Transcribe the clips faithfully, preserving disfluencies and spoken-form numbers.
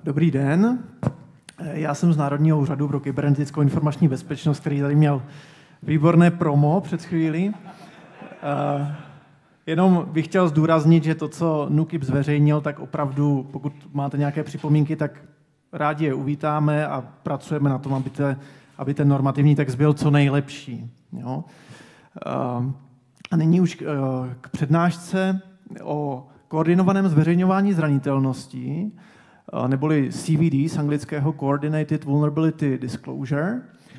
Dobrý den, já jsem z Národního úřadu pro kybernetickou informační bezpečnost, který tady měl výborné promo před chvílí. Jenom bych chtěl zdůraznit, že to, co NÚKIB zveřejnil, tak opravdu, pokud máte nějaké připomínky, tak rádi je uvítáme a pracujeme na tom, aby, te, aby ten normativní text byl co nejlepší. Jo? A nyní už k přednášce o koordinovaném zveřejňování zranitelností, neboli C V D z anglického Coordinated Vulnerability Disclosure.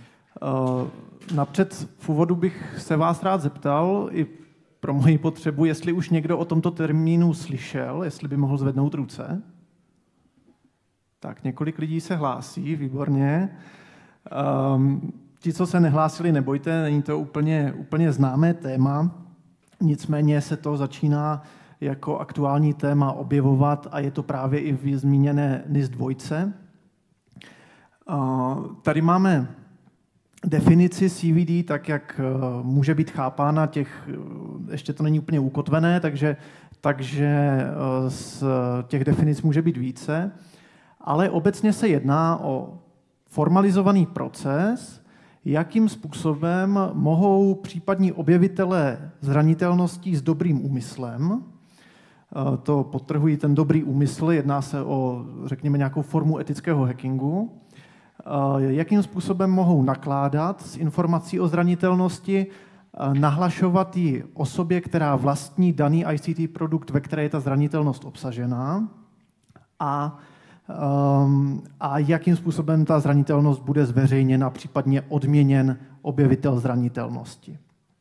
Napřed v úvodu bych se vás rád zeptal, i pro moji potřebu, jestli už někdo o tomto termínu slyšel, jestli by mohl zvednout ruce. Tak, několik lidí se hlásí, výborně. Um, ti, co se nehlásili, nebojte, není to úplně, úplně známé téma, nicméně se to začíná jako aktuální téma objevovat a je to právě i v zmíněné N I S dva. Uh, tady máme definici C V D, tak jak může být chápána, těch, ještě to není úplně ukotvené, takže, takže z těch definic může být více, ale obecně se jedná o formalizovaný proces, jakým způsobem mohou případní objevitelé zranitelností s dobrým úmyslem, to podtrhují ten dobrý úmysl, jedná se o, řekněme, nějakou formu etického hackingu, jakým způsobem mohou nakládat s informací o zranitelnosti, nahlašovat ji osobě, která vlastní daný I C T produkt, ve které je ta zranitelnost obsažená, a, um, a jakým způsobem ta zranitelnost bude zveřejněna, případně odměněn objevitel zranitelnosti.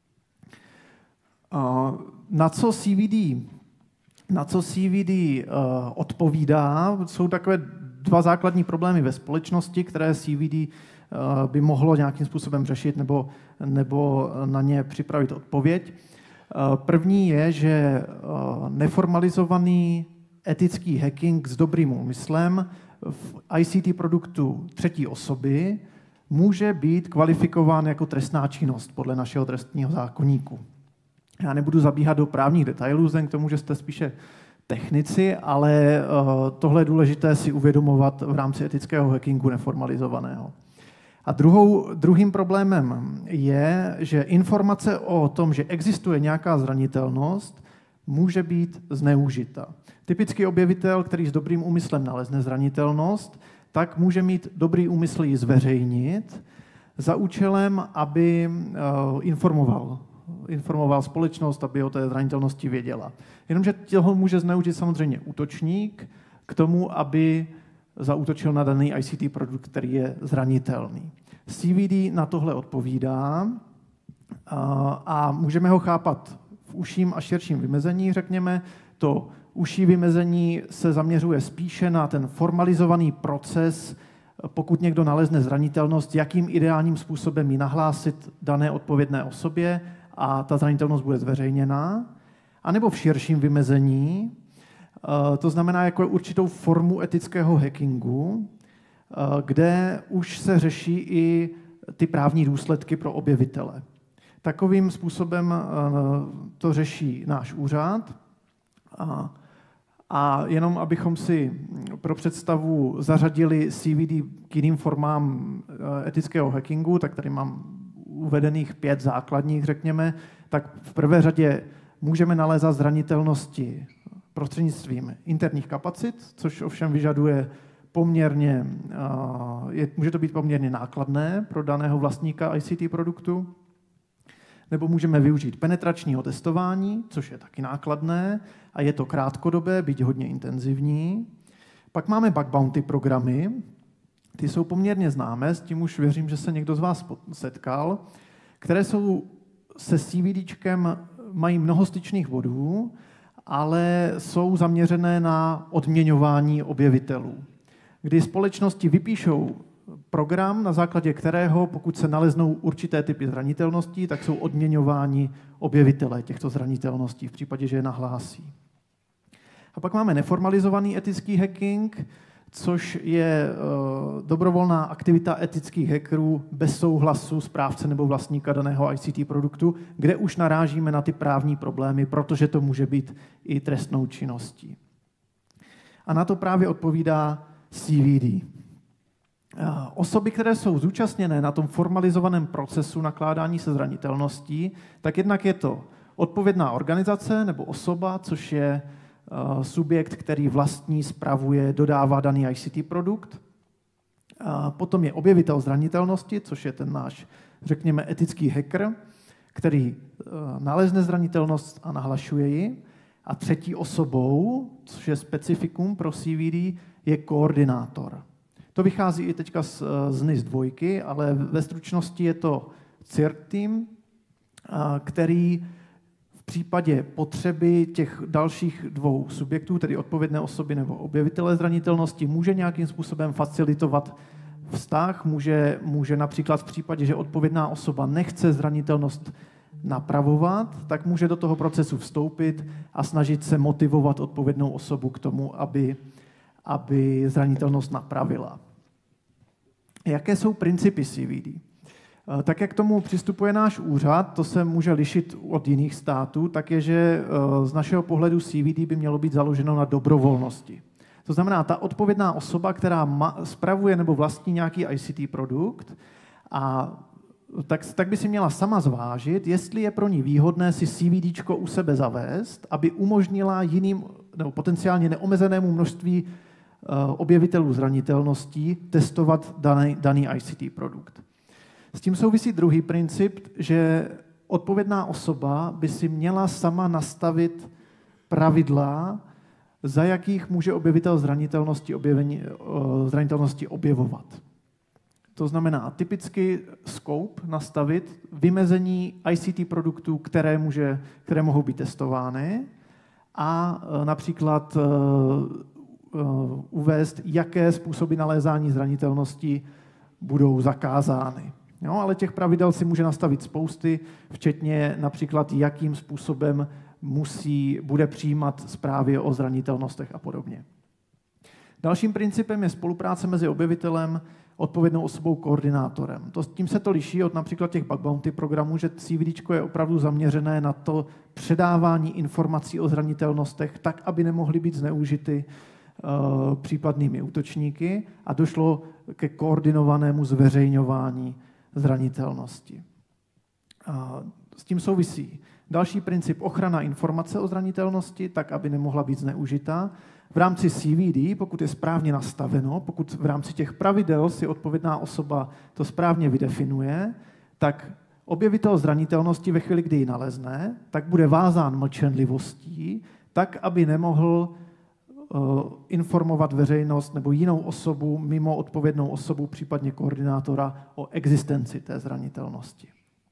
Uh, na co C V D, na co C V D uh, odpovídá, jsou takové dva základní problémy ve společnosti, které C V D by mohlo nějakým způsobem řešit nebo, nebo na ně připravit odpověď. První je, že neformalizovaný etický hacking s dobrým úmyslem v I C T produktu třetí osoby může být kvalifikován jako trestná činnost podle našeho trestního zákoníku. Já nebudu zabíhat do právních detailů, vzhledem k tomu, že jste spíše technici, ale tohle je důležité si uvědomovat v rámci etického hackingu neformalizovaného. A druhou, druhým problémem je, že informace o tom, že existuje nějaká zranitelnost, může být zneužita. Typický objevitel, který s dobrým úmyslem nalezne zranitelnost, tak může mít dobrý úmysl ji zveřejnit za účelem, aby informoval informoval společnost, aby o té zranitelnosti věděla. Jenomže toho může zneužít samozřejmě útočník k tomu, aby zaútočil na daný I C T produkt, který je zranitelný. C V D na tohle odpovídá a, a můžeme ho chápat v užším a širším vymezení, řekněme. To užší vymezení se zaměřuje spíše na ten formalizovaný proces, pokud někdo nalezne zranitelnost, jakým ideálním způsobem ji nahlásit dané odpovědné osobě a ta zranitelnost bude zveřejněná, anebo v širším vymezení, to znamená jako určitou formu etického hackingu, kde už se řeší i ty právní důsledky pro objevitele. Takovým způsobem to řeší náš úřad. A jenom abychom si pro představu zařadili C V D k jiným formám etického hackingu, tak tady mám uvedených pět základních, řekněme, tak v prvé řadě můžeme nalézat zranitelnosti prostřednictvím interních kapacit, což ovšem vyžaduje poměrně, je, může to být poměrně nákladné pro daného vlastníka I C T produktu, nebo můžeme využít penetračního testování, což je taky nákladné a je to krátkodobé, byť hodně intenzivní. Pak máme bug bounty programy, ty jsou poměrně známé, s tím už věřím, že se někdo z vás setkal, které jsou se CVDčkem, mají mnoho styčných bodů, ale jsou zaměřené na odměňování objevitelů, kdy společnosti vypíšou program, na základě kterého, pokud se naleznou určité typy zranitelností, tak jsou odměňováni objevitelé těchto zranitelností v případě, že je nahlásí. A pak máme neformalizovaný etický hacking, což je uh, dobrovolná aktivita etických hackerů bez souhlasu správce nebo vlastníka daného I C T produktu, kde už narážíme na ty právní problémy, protože to může být i trestnou činností. A na to právě odpovídá C V D. Osoby, které jsou zúčastněné na tom formalizovaném procesu nakládání se zranitelností, tak jednak je to odpovědná organizace nebo osoba, což je subjekt, který vlastní, spravuje, dodává daný I C T produkt. Potom je objevitel zranitelnosti, což je ten náš, řekněme, etický hacker, který nalezne zranitelnost a nahlašuje ji. A třetí osobou, což je specifikum pro C V D, je koordinátor. To vychází i teďka z, z N I S dvojky, ale ve stručnosti je to C I R T tým, který v případě potřeby těch dalších dvou subjektů, tedy odpovědné osoby nebo objevitele zranitelnosti, může nějakým způsobem facilitovat vztah, může, může například v případě, že odpovědná osoba nechce zranitelnost napravovat, tak může do toho procesu vstoupit a snažit se motivovat odpovědnou osobu k tomu, aby, aby zranitelnost napravila. Jaké jsou principy C V D? Tak, jak k tomu přistupuje náš úřad, to se může lišit od jiných států, tak je, že z našeho pohledu C V D by mělo být založeno na dobrovolnosti. To znamená, ta odpovědná osoba, která ma, spravuje nebo vlastní nějaký I C T produkt, a tak, tak by si měla sama zvážit, jestli je pro ní výhodné si CVDčko u sebe zavést, aby umožnila jiným nebo potenciálně neomezenému množství uh, objevitelů zranitelností testovat daný, daný I C T produkt. S tím souvisí druhý princip, že odpovědná osoba by si měla sama nastavit pravidla, za jakých může objevitel zranitelnosti, objevení, uh, zranitelnosti objevovat. To znamená typicky scope nastavit, vymezení I C T produktů, které, může, které mohou být testovány a například uvést, jaké způsoby nalézání zranitelnosti budou zakázány. Jo, ale těch pravidel si může nastavit spousty, včetně například, jakým způsobem musí, bude přijímat zprávy o zranitelnostech a podobně. Dalším principem je spolupráce mezi objevitelem, odpovědnou osobou, koordinátorem. To, tím se to liší od například těch bug bounty programů, že CVDčko je opravdu zaměřené na to předávání informací o zranitelnostech tak, aby nemohly být zneužity uh, případnými útočníky a došlo ke koordinovanému zveřejňování zranitelnosti. Uh, s tím souvisí další princip ochrana informace o zranitelnosti, tak, aby nemohla být zneužita. V rámci C V D, pokud je správně nastaveno, pokud v rámci těch pravidel si odpovědná osoba to správně vydefinuje, tak objevitel zranitelnosti ve chvíli, kdy ji nalezne, tak bude vázán mlčenlivostí, tak, aby nemohl uh, informovat veřejnost nebo jinou osobu mimo odpovědnou osobu, případně koordinátora, o existenci té zranitelnosti.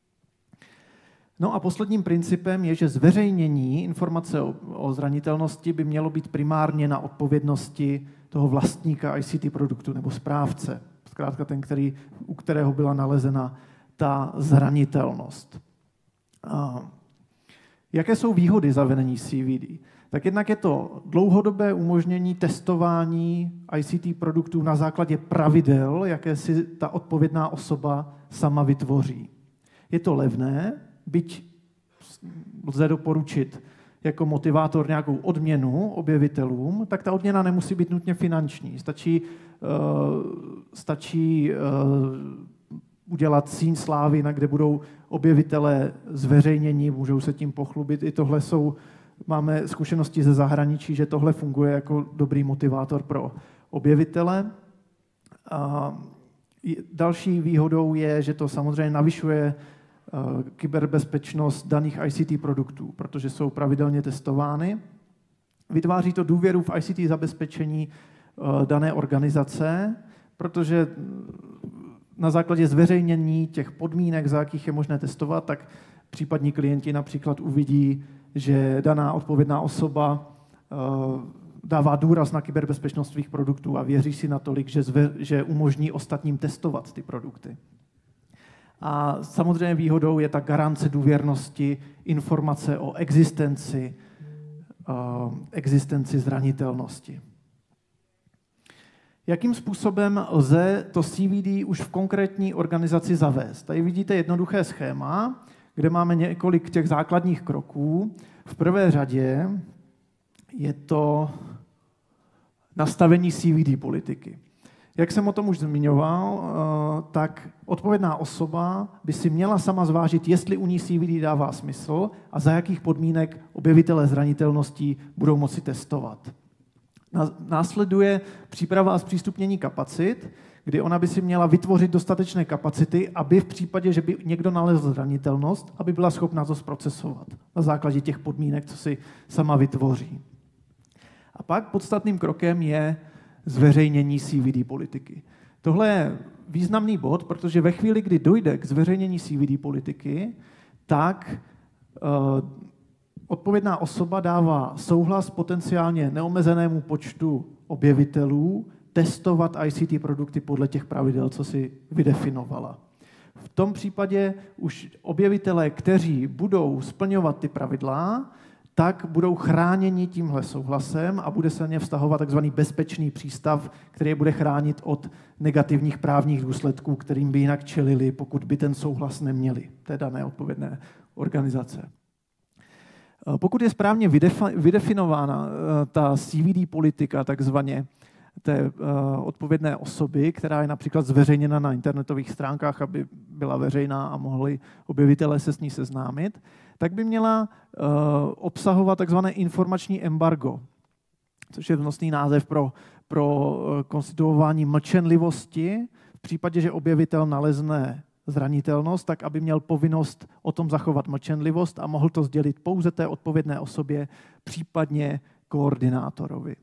No a posledním principem je, že zveřejnění informace o, o zranitelnosti by mělo být primárně na odpovědnosti toho vlastníka I C T produktu nebo správce, zkrátka ten, který, u kterého byla nalezena ta zranitelnost. A jaké jsou výhody zavedení C V D? Tak jednak je to dlouhodobé umožnění testování I C T produktů na základě pravidel, jaké si ta odpovědná osoba sama vytvoří. Je to levné, byť lze doporučit jako motivátor nějakou odměnu objevitelům, tak ta odměna nemusí být nutně finanční. Stačí, uh, stačí uh, udělat síň slávy, na kde budou objevitelé zveřejnění, můžou se tím pochlubit. I tohle jsou, máme zkušenosti ze zahraničí, že tohle funguje jako dobrý motivátor pro objevitele. Uh, další výhodou je, že to samozřejmě navyšuje kyberbezpečnost daných I C T produktů, protože jsou pravidelně testovány. Vytváří to důvěru v I C T zabezpečení dané organizace, protože na základě zveřejnění těch podmínek, za jakých je možné testovat, tak případní klienti například uvidí, že daná odpovědná osoba dává důraz na kyberbezpečnost svých produktů a věří si natolik, že, zve, že umožní ostatním testovat ty produkty. A samozřejmě výhodou je ta garance důvěrnosti, informace o existenci, uh, existenci zranitelnosti. Jakým způsobem lze to C V D už v konkrétní organizaci zavést? Tady vidíte jednoduché schéma, kde máme několik těch základních kroků. V prvé řadě je to nastavení C V D politiky. Jak jsem o tom už zmiňoval, tak odpovědná osoba by si měla sama zvážit, jestli u ní C V D dává smysl a za jakých podmínek objevitelé zranitelností budou moci testovat. Následuje příprava a zpřístupnění kapacit, kdy ona by si měla vytvořit dostatečné kapacity, aby v případě, že by někdo nalezl zranitelnost, aby byla schopna to zprocesovat na základě těch podmínek, co si sama vytvoří. A pak podstatným krokem je zveřejnění C V D politiky. Tohle je významný bod, protože ve chvíli, kdy dojde k zveřejnění C V D politiky, tak uh, odpovědná osoba dává souhlas potenciálně neomezenému počtu objevitelů testovat I C T produkty podle těch pravidel, co si vydefinovala. V tom případě už objevitelé, kteří budou splňovat ty pravidla, tak budou chráněni tímhle souhlasem a bude se na ně vztahovat takzvaný bezpečný přístav, který je bude chránit od negativních právních důsledků, kterým by jinak čelili, pokud by ten souhlas neměli, té dané odpovědné organizace. Pokud je správně vydefinována ta C V D politika, takzvaně té odpovědné osoby, která je například zveřejněna na internetových stránkách, aby byla veřejná a mohli objevitelé se s ní seznámit, tak by měla obsahovat takzvané informační embargo, což je vnosný název pro, pro konstituování mlčenlivosti v případě, že objevitel nalezne zranitelnost, tak aby měl povinnost o tom zachovat mlčenlivost a mohl to sdělit pouze té odpovědné osobě, případně koordinátorovi.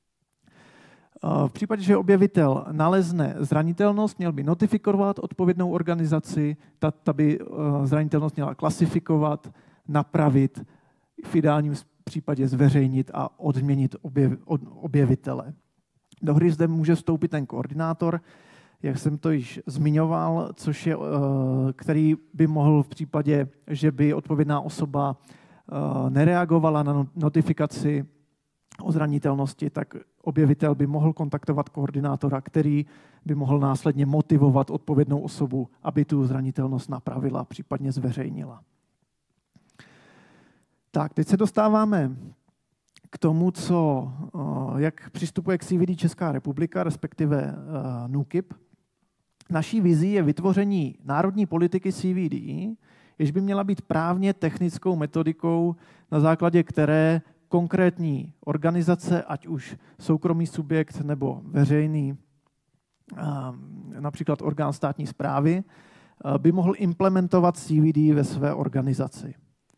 V případě, že objevitel nalezne zranitelnost, měl by notifikovat odpovědnou organizaci, ta, ta by zranitelnost měla klasifikovat, napravit, v ideálním případě zveřejnit a odměnit objev, od, objevitele. Do hry zde může vstoupit ten koordinátor, jak jsem to již zmiňoval, což je, který by mohl v případě, že by odpovědná osoba nereagovala na notifikaci o zranitelnosti, tak objevitel by mohl kontaktovat koordinátora, který by mohl následně motivovat odpovědnou osobu, aby tu zranitelnost napravila, případně zveřejnila. Tak, teď se dostáváme k tomu, co, jak přistupuje k C V D Česká republika, respektive NÚKIB. Naší vizí je vytvoření národní politiky C V D, jež by měla být právně technickou metodikou, na základě které konkrétní organizace, ať už soukromý subjekt nebo veřejný, například orgán státní správy, by mohl implementovat C V D ve své organizaci.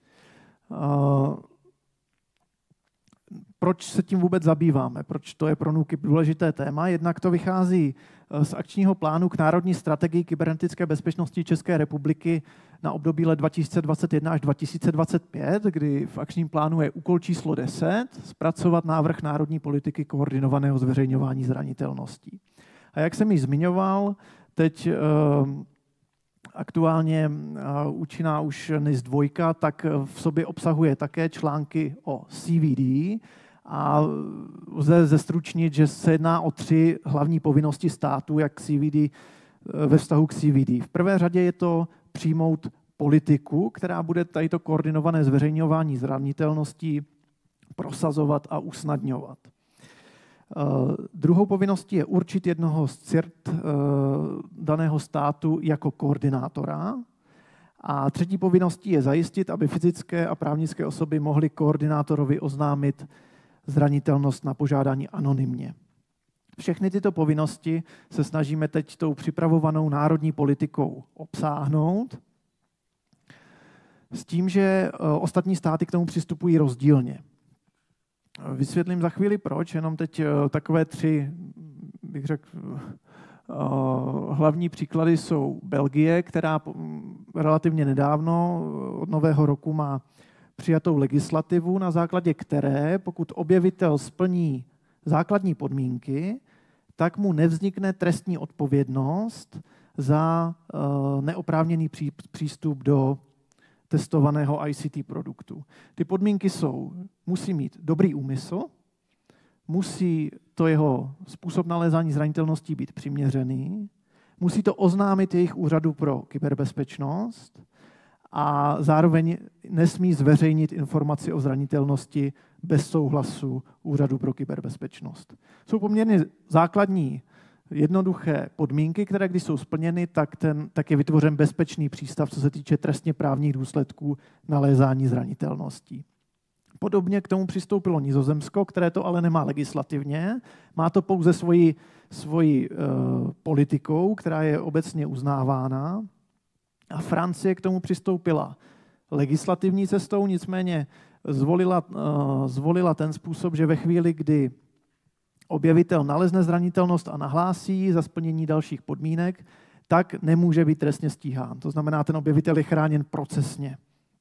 Proč se tím vůbec zabýváme? Proč to je pro NÚKIB důležité téma? Jednak to vychází z akčního plánu k národní strategii kybernetické bezpečnosti České republiky na období let dva tisíce dvacet jedna až dva tisíce dvacet pět, kdy v akčním plánu je úkol číslo deset, zpracovat návrh národní politiky koordinovaného zveřejňování zranitelností. A jak jsem již zmiňoval, teď aktuálně účinná už N I S dva, tak v sobě obsahuje také články o C V D a lze zestručnit, že se jedná o tři hlavní povinnosti státu, jak C V D ve vztahu k C V D. V prvé řadě je to přijmout politiku, která bude tadyto koordinované zveřejňování zranitelností prosazovat a usnadňovat. Uh, druhou povinností je určit jednoho z C I R T uh, daného státu jako koordinátora. A třetí povinností je zajistit, aby fyzické a právnické osoby mohly koordinátorovi oznámit zranitelnost na požádání anonymně. Všechny tyto povinnosti se snažíme teď tou připravovanou národní politikou obsáhnout, s tím, že uh, ostatní státy k tomu přistupují rozdílně. Vysvětlím za chvíli proč, jenom teď takové tři, bych řekl, hlavní příklady jsou Belgie, která relativně nedávno od nového roku má přijatou legislativu, na základě které, pokud objevitel splní základní podmínky, tak mu nevznikne trestní odpovědnost za neoprávněný přístup do testovaného I C T produktu. Ty podmínky jsou, musí mít dobrý úmysl, musí to jeho způsob nalézání zranitelností být přiměřený, musí to oznámit jejich úřadu pro kyberbezpečnost a zároveň nesmí zveřejnit informaci o zranitelnosti bez souhlasu úřadu pro kyberbezpečnost. Jsou poměrně základní jednoduché podmínky, které když jsou splněny, tak, ten, tak je vytvořen bezpečný přístav, co se týče trestně právních důsledků nalézání zranitelností. Podobně k tomu přistoupilo Nizozemsko, které to ale nemá legislativně, má to pouze svoji, svoji uh, politikou, která je obecně uznávána. A Francie k tomu přistoupila legislativní cestou, nicméně zvolila, uh, zvolila ten způsob, že ve chvíli, kdy objevitel nalezne zranitelnost a nahlásí za splnění dalších podmínek, tak nemůže být trestně stíhán. To znamená, ten objevitel je chráněn procesně.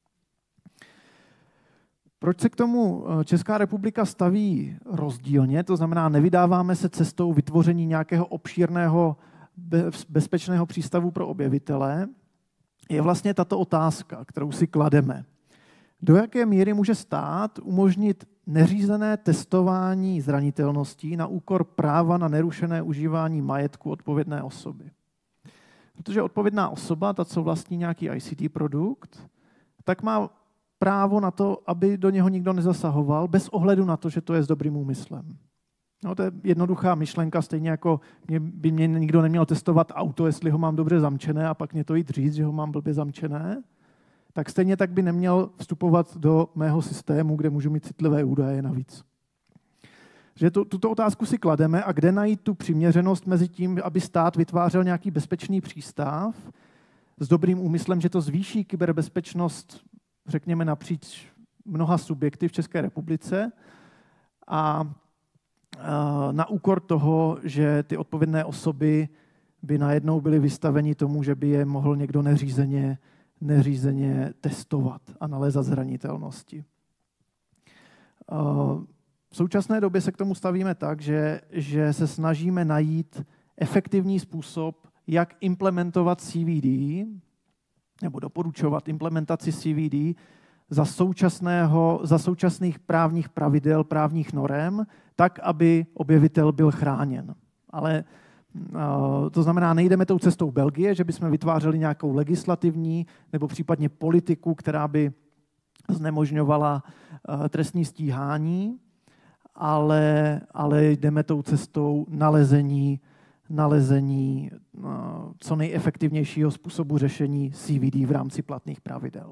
Proč se k tomu Česká republika staví rozdílně? To znamená, nevydáváme se cestou vytvoření nějakého obšírného bezpečného přístavu pro objevitele. Je vlastně tato otázka, kterou si klademe. Do jaké míry může stát umožnit neřízené testování zranitelností na úkor práva na nerušené užívání majetku odpovědné osoby? Protože odpovědná osoba, ta, co vlastní nějaký I C T produkt, tak má právo na to, aby do něho nikdo nezasahoval, bez ohledu na to, že to je s dobrým úmyslem. No, to je jednoduchá myšlenka, stejně jako mě, by mě nikdo neměl testovat auto, jestli ho mám dobře zamčené a pak mě to jít říct, že ho mám blbě zamčené, tak stejně tak by neměl vstupovat do mého systému, kde můžu mít citlivé údaje navíc. Že to, tuto otázku si klademe a kde najít tu přiměřenost mezi tím, aby stát vytvářel nějaký bezpečný přístav s dobrým úmyslem, že to zvýší kyberbezpečnost, řekněme, napříč mnoha subjekty v České republice a na úkor toho, že ty odpovědné osoby by najednou byly vystaveni tomu, že by je mohl někdo neřízeně, neřízeně testovat a nalézat zranitelnosti. V současné době se k tomu stavíme tak, že, že se snažíme najít efektivní způsob, jak implementovat C V D, nebo doporučovat implementaci C V D za, současného, za současných právních pravidel, právních norem, tak, aby objevitel byl chráněn. Ale uh, to znamená, nejdeme tou cestou Belgie, že bychom vytvářeli nějakou legislativní nebo případně politiku, která by znemožňovala uh, trestní stíhání, ale, ale jdeme tou cestou nalezení, nalezení uh, co nejefektivnějšího způsobu řešení C V D v rámci platných pravidel.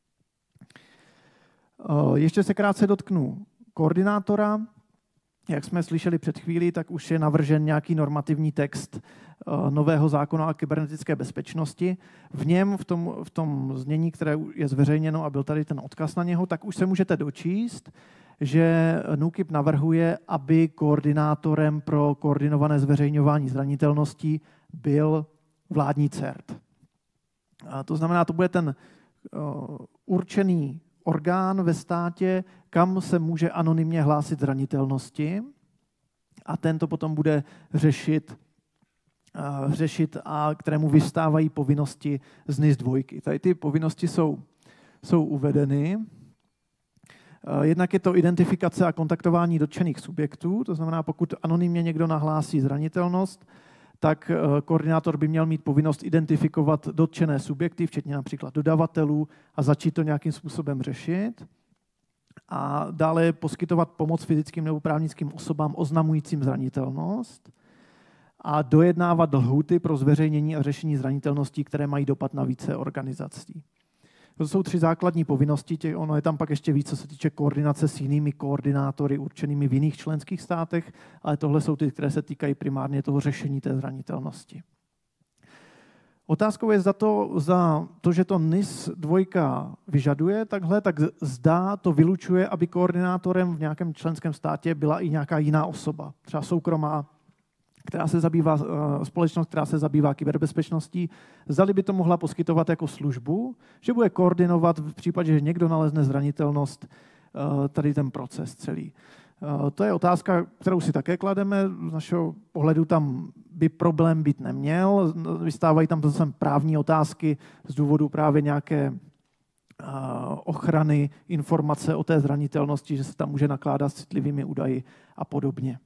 Uh, ještě se krátce dotknu koordinátora. Jak jsme slyšeli před chvílí, tak už je navržen nějaký normativní text nového zákona o kybernetické bezpečnosti. V něm, v tom, v tom znění, které je zveřejněno a byl tady ten odkaz na něho, tak už se můžete dočíst, že NÚKIB navrhuje, aby koordinátorem pro koordinované zveřejňování zranitelností byl vládní C E R T. A to znamená, to bude ten uh, určený orgán ve státě, kam se může anonymně hlásit zranitelnosti a ten to potom bude řešit, uh, řešit a kterému vystávají povinnosti z N I S dva. Tady ty povinnosti jsou, jsou uvedeny. Uh, jednak je to identifikace a kontaktování dotčených subjektů, to znamená, pokud anonymně někdo nahlásí zranitelnost, tak koordinátor by měl mít povinnost identifikovat dotčené subjekty, včetně například dodavatelů, a začít to nějakým způsobem řešit. A dále poskytovat pomoc fyzickým nebo právnickým osobám oznamujícím zranitelnost a dojednávat lhůty pro zveřejnění a řešení zranitelností, které mají dopad na více organizací. To jsou tři základní povinnosti, tě, ono je tam pak ještě víc, co se týče koordinace s jinými koordinátory určenými v jiných členských státech, ale tohle jsou ty, které se týkají primárně toho řešení té zranitelnosti. Otázkou je za to, za to, že to N I S dva vyžaduje takhle, tak zdá to vylučuje, aby koordinátorem v nějakém členském státě byla i nějaká jiná osoba, třeba soukromá, která se zabývá, společnost, která se zabývá kyberbezpečností, zdali by to mohla poskytovat jako službu, že bude koordinovat v případě, že někdo nalezne zranitelnost, tady ten proces celý. To je otázka, kterou si také klademe. Z našeho pohledu tam by problém být neměl. Vystávají tam zase právní otázky z důvodu právě nějaké ochrany informace o té zranitelnosti, že se tam může nakládat s citlivými údaji a podobně.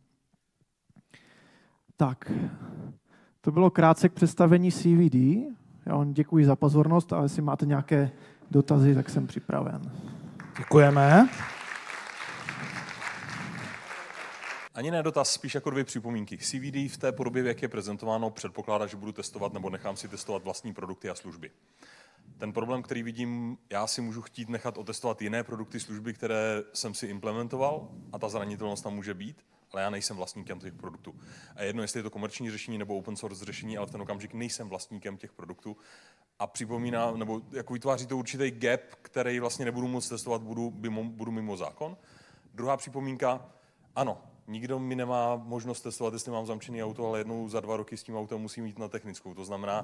Tak, to bylo krátce k představení C V D. Já vám děkuji za pozornost a jestli máte nějaké dotazy, tak jsem připraven. Děkujeme. Ani ne dotaz, spíš jako dvě připomínky. C V D v té podobě, jak je prezentováno, předpokládá, že budu testovat nebo nechám si testovat vlastní produkty a služby. Ten problém, který vidím, já si můžu chtít nechat otestovat jiné produkty, služby, které jsem si implementoval a ta zranitelnost tam může být, ale já nejsem vlastníkem těch produktů. A jedno, jestli je to komerční řešení nebo open source řešení, ale v ten okamžik nejsem vlastníkem těch produktů. A připomíná, nebo jako vytváří to určitý gap, který vlastně nebudu moc testovat, budu, budu mimo zákon. Druhá připomínka, ano, nikdo mi nemá možnost testovat, jestli mám zamčený auto, ale jednou za dva roky s tím autem musím jít na technickou. To znamená,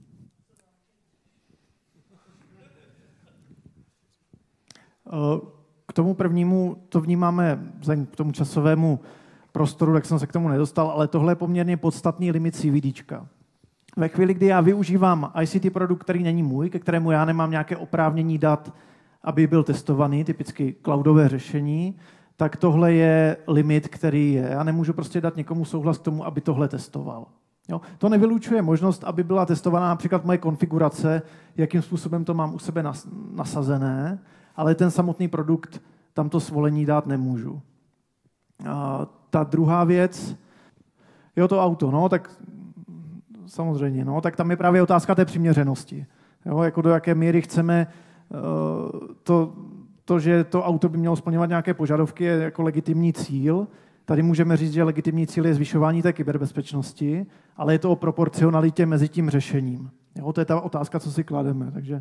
k tomu prvnímu to vnímáme vzhledem k tomu časovému prostoru, tak jsem se k tomu nedostal, ale tohle je poměrně podstatný limit CVDčka. Ve chvíli, kdy já využívám I C T produkt, který není můj, ke kterému já nemám nějaké oprávnění dat, aby byl testovaný, typicky cloudové řešení, tak tohle je limit, který je. Já nemůžu prostě dát někomu souhlas k tomu, aby tohle testoval. Jo? To nevylučuje možnost, aby byla testovaná například moje konfigurace, jakým způsobem to mám u sebe nasazené, ale ten samotný produkt, tam to svolení dát nemůžu. A ta druhá věc, jo, to auto, no, tak samozřejmě, no, tak tam je právě otázka té přiměřenosti. Jo, jako do jaké míry chceme uh, to, to, že to auto by mělo splňovat nějaké požadavky, je jako legitimní cíl. Tady můžeme říct, že legitimní cíl je zvyšování té kyberbezpečnosti, ale je to o proporcionalitě mezi tím řešením. Jo, to je ta otázka, co si klademe, takže...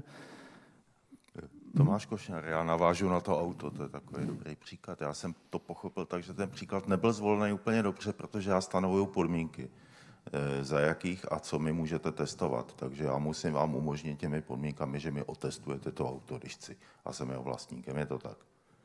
Tomáš Košňar, já navážu na to auto, to je takový dobrý příklad. Já jsem to pochopil tak, že ten příklad nebyl zvolený úplně dobře, protože já stanovuju podmínky, za jakých a co mi můžete testovat. Takže já musím vám umožnit těmi podmínkami, že mi otestujete to auto, když chci. A jsem jeho vlastníkem, je to tak?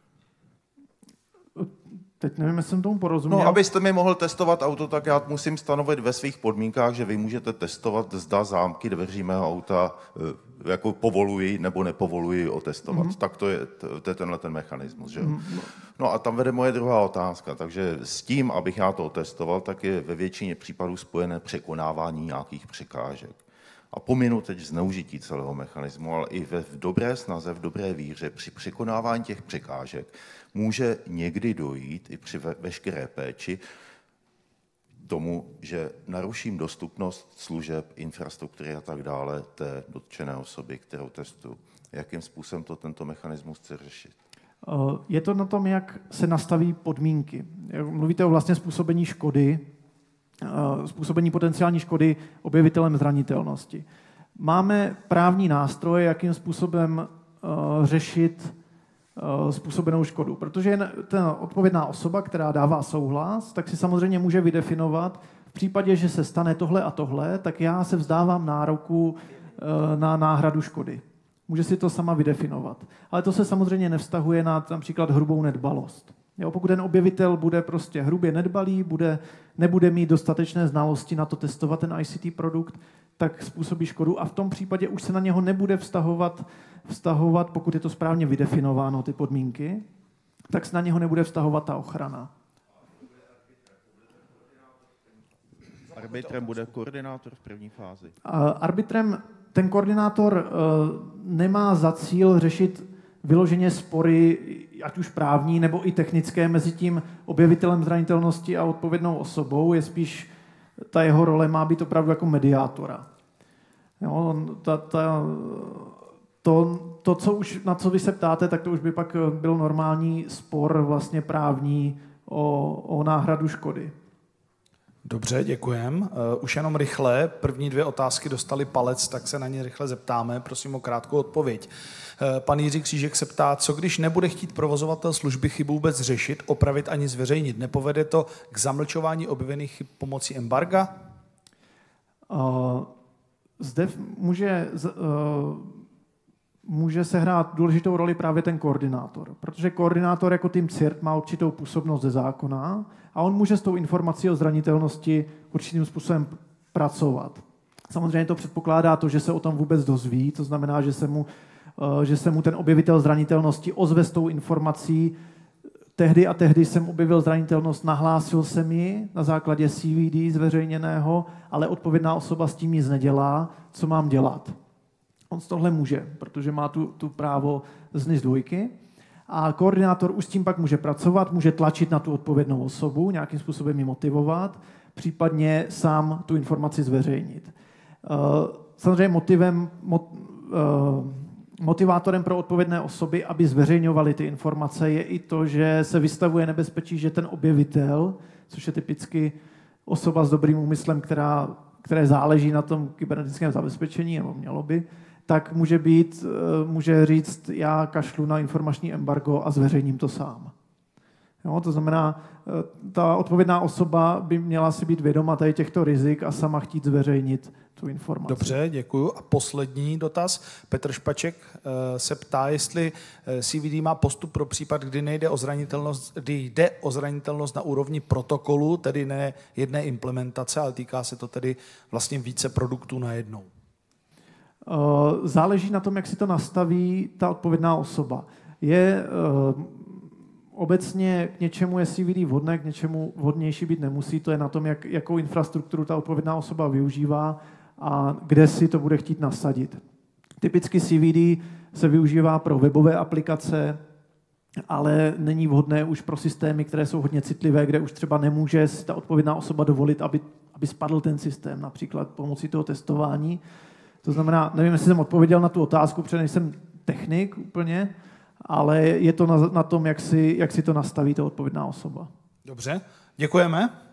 Teď nevím, jestli jsem tomu porozuměl. No, abyste mi mohl testovat auto, tak já musím stanovit ve svých podmínkách, že vy můžete testovat, zda zámky dveří mého auta jako povoluji nebo nepovoluji otestovat. Mm-hmm. Tak to je, to je tenhle ten mechanismus. Že? Mm-hmm. No a tam vede moje druhá otázka. Takže s tím, abych já to otestoval, tak je ve většině případů spojené překonávání nějakých překážek. A pominu teď zneužití celého mechanismu, ale i ve v dobré snaze, v dobré víře, při překonávání těch překážek může někdy dojít i při ve, veškeré péči tomu, že naruším dostupnost služeb, infrastruktury a tak dále té dotčené osoby, kterou testuju. Jakým způsobem to tento mechanismus chce řešit? Je to na tom, jak se nastaví podmínky. Mluvíte o vlastně způsobení škody, způsobení potenciální škody objevitelem zranitelnosti. Máme právní nástroje, jakým způsobem řešit způsobenou škodu. Protože ta odpovědná osoba, která dává souhlas, tak si samozřejmě může vydefinovat, v případě, že se stane tohle a tohle, tak já se vzdávám nároku na náhradu škody. Může si to sama vydefinovat. Ale to se samozřejmě nevztahuje na například hrubou nedbalost. Jo, pokud ten objevitel bude prostě hrubě nedbalý, bude, nebude mít dostatečné znalosti na to testovat ten I C T produkt, tak způsobí škodu a v tom případě už se na něho nebude vztahovat, vztahovat, pokud je to správně vydefinováno, ty podmínky, tak se na něho nebude vztahovat ta ochrana. Arbitrem bude koordinátor v první fázi. Arbitrem ten koordinátor nemá za cíl řešit vyloženě spory, ať už právní, nebo i technické, mezi tím objevitelem zranitelnosti a odpovědnou osobou. Je spíš, ta jeho role má být opravdu jako mediátora. Jo, ta, ta, to, to, co už, na co vy se ptáte, tak to už by pak byl normální spor vlastně právní o, o náhradu škody. Dobře, děkujem. Uh, už jenom rychle, první dvě otázky dostali palec, tak se na ně rychle zeptáme. Prosím o krátkou odpověď. Uh, pan Jiří Křížek se ptá, co když nebude chtít provozovatel služby chybu vůbec řešit, opravit ani zveřejnit? Nepovede to k zamlčování objevených chyb pomocí embarga? Uh, zde může, uh, může sehrát důležitou roli právě ten koordinátor, protože koordinátor jako tým C I R T má určitou působnost ze zákona a on může s tou informací o zranitelnosti určitým způsobem pracovat. Samozřejmě to předpokládá to, že se o tom vůbec dozví, to znamená, že se mu, že se mu ten objevitel zranitelnosti ozve s tou informací. Tehdy a tehdy jsem objevil zranitelnost, nahlásil jsem ji na základě C V D zveřejněného, ale odpovědná osoba s tím nic nedělá, co mám dělat. On z tohle může, protože má tu, tu právo z N I S dvojky. A koordinátor už s tím pak může pracovat, může tlačit na tu odpovědnou osobu, nějakým způsobem ji motivovat, případně sám tu informaci zveřejnit. Samozřejmě motivem, motivátorem pro odpovědné osoby, aby zveřejňovaly ty informace, je i to, že se vystavuje nebezpečí, že ten objevitel, což je typicky osoba s dobrým úmyslem, která, které záleží na tom kybernetickém zabezpečení, nebo mělo by, tak může být, může říct, já kašlu na informační embargo a zveřejním to sám. Jo, to znamená, ta odpovědná osoba by měla si být vědoma tady těchto rizik a sama chtít zveřejnit tu informaci. Dobře, děkuju. A poslední dotaz. Petr Špaček se ptá, jestli C V D má postup pro případ, kdy nejde o zranitelnost, kdy jde o zranitelnost na úrovni protokolu, tedy ne jedné implementace, ale týká se to tedy vlastně více produktů najednou. Záleží na tom, jak si to nastaví ta odpovědná osoba. Je obecně k něčemu je C V D vhodné, k něčemu vhodnější být nemusí. To je na tom, jak, jakou infrastrukturu ta odpovědná osoba využívá a kde si to bude chtít nasadit. Typicky C V D se využívá pro webové aplikace, ale není vhodné už pro systémy, které jsou hodně citlivé, kde už třeba nemůže si ta odpovědná osoba dovolit, aby, aby spadl ten systém, například pomocí toho testování. To znamená, nevím, jestli jsem odpověděl na tu otázku, protože nejsem technik úplně, ale je to na, na tom, jak si, jak si to nastaví ta odpovědná osoba. Dobře, děkujeme.